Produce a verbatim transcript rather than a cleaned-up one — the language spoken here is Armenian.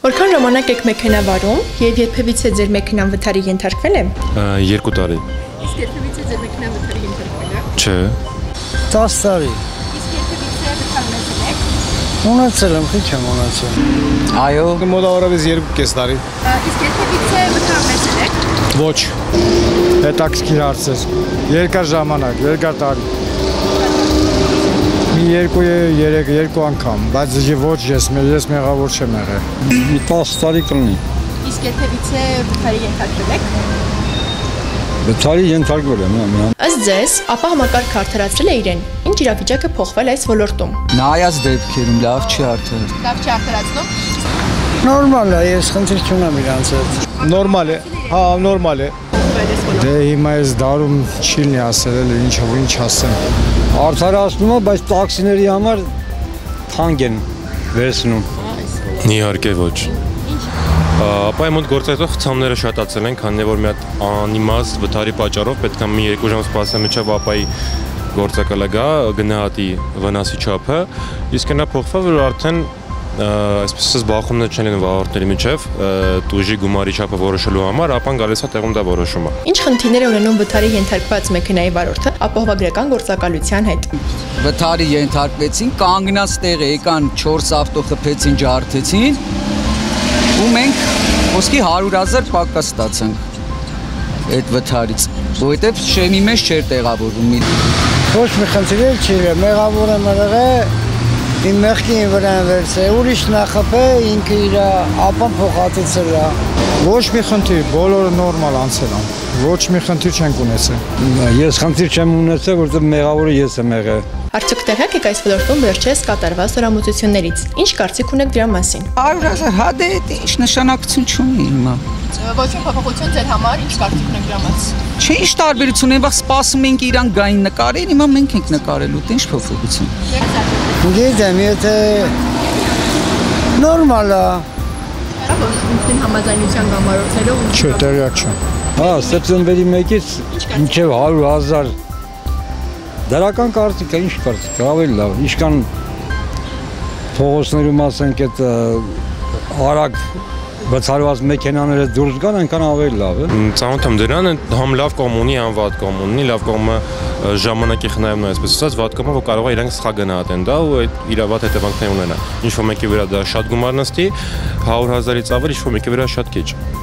Որքան ժամանակ եք մեքենա վարում եւ երբևիցե ձեր մեքենան վթարի ենթարկվել է։ Երկու տարի։ Իսկ երբևիցե ձեր մեքենան վթարի ենթարկվել է։ Չէ։ տասը տարի։ Իսկ երբևիցե վթար ունեցել եք։ Ունեցել եմ, քիչ եմ ունեցել։ Այո, Մոտավորապես երկու կես տարի։ Իսկ երբևիցե վթար ունեցել եք։ Ոչ։ Հետաքրքիր հարց է։ Երկար ժամանակ, երկար տարի։ Մի երկու երեք երկու անգամ, բայց ոչ ես, ես մեղավոր չեմ եղել։ Մի տասը տարի կլինի։ Իսկ երբևիցե վթարի ենթարկվել եք։ Վթարի ենթարկվել եմ, հա։ Ըստ ձեզ, ապա համակարգը արդարացրել է իրեն։ Ինչ իրավիճակը փոխվել այս ոլորտում։ նայած դեպքերում լավ չի արդար։ Լավ չի արդարացնում։ Նորմալ է, ես խնդիր չունեմ իրանց հետ։ Նորմալ է։ Հա, նորմալ է։ Դե հիմա ես դարում չի լինի ասել, էլ ինչով ինչ ասեմ։ Արդարացնում է, բայց տաքսիների համար թանկ են վերցնում։ Իհարկե ոչ։ Ապա իմ մոտ գործակցող խցանները շատացել են, քանի որ մի հատ անիմաստ վթարի պատճառով պետք է մի երկու ժամ սպասել միջև ապայի գործակալը գա, գնահատի վնասի չափը, իսկ նա փոխվել որ արդեն այսպես ասած բախումներ չեն լինում վարորդների միջև տուժի գումարի չափը որոշելու համար, ապան գալիս է տեղում դա որոշումը։ Ինչ խնդիրներ ունենում վթարի ենթարկված մեքենայի վարորդը ապահովագրական գործակալության հետ։ Վթարի ենթարկվեցին, կանգնած տեղը եկան չորս ավտո խփեցին, ջարդեցին ու մենք ոսկի հարյուր հազար պակաս ստացանք այդ վթարից, որովհետև շեմի մեջ չէր տեղավորվում։ Ոչ մի խնդիր չի, մեղավոր եմ եղել, իմ մեղքի վրա են վերցրել, ուրիշ նախապե ինքը իր ապան փոխհատուցել է։ Ոչ մի խնդիր, բոլորը նորմալ անցել են։ Ոչ մի խնդիր չենք ունեցել։ Ես խնդիր չեմ ունեցել, որովհետև մեղավորը ես եմ եղել։ Արդյոք տեղյակ եք այս ոլորտում վերջերս կատարված լրամուծություններից։ Ինչ կարծիք ունեք դրա մասին։ հարյուր հազար հա դե ինչ նշանակություն չունի հիմա։ Ոչ մի փոփոխություն ձեր համար ինչ կարծիք ունեք դրա մասին։ Չէ, ինչ տարբերություն է, վաղ սպասում ենք իրան գային նկարել, հիմա մենք ենք նկարելու, ինչ փոփոխություն։ Գիտեմ, եթե նորմալ է։ Ինքնին համաձայնության գամարոցներով Չէ, տեղյակ չեմ։ Հա, սեպտեմբերի մեկից մինչև հարյուր հազար դրական կարծիք է, ինչ կարծիք է, ավելի լավ, ինչքան փողոցներում ասենք այդ արագ բացառված մեքենաները դուրս գան, այնքան ավելի լավ է։ Ծանոթ եմ դրան, համ լավ կողմ ունի, համ վատ կողմ ունի, լավ կողմը ժամանակի խնայումն է, այսպես ասած, վատ կողմը, որ կարող է իրանք սխալ գնահատեն դա ու այդ իր վատ հետևանքներ ունենա։ Ինչ որ մեկի վրա դա շատ գումար նստի, հարյուր հազարից ավել, ինչ որ մեկի վրա շատ քիչ։